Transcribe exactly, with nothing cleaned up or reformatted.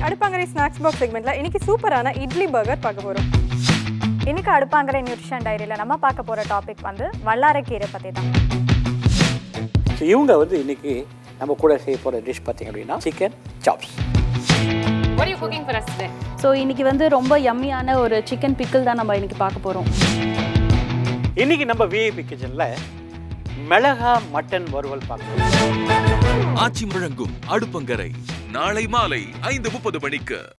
அடுப்பாங்கரை snacks box செக்மெண்ட்ல இன்னைக்கு சூப்பரான idli burger பார்க்க போறோம். இன்னைக்கு அடுப்பாங்கரை நியூட்ரிஷன் டைரியில நம்ம பார்க்க போற டாபிக் வந்து வல்லாரைக்கீரை பத்தி தான். ஸோ இவங்க வந்து இன்னைக்கு நம்ம கூட செய்ய போற டிஷ் பார்த்தீங்க அப்படின்னா chicken chops. What are you cooking for us today? So இன்னைக்கு வந்து ரொம்ப யம்மியான ஒரு சிக்கன் பிக்கிள் தான் நம்ம இன்னைக்கு பார்க்க போறோம். இன்னைக்கு நம்ம விஐபி கிச்சன்ல மிளகா மட்டன் வறுவல் பார்க்கலாம். ஆச்சி முழங்கும் அடுப்பங்கரை நாளை மாலை ஐந்து முப்பது மணிக்கு.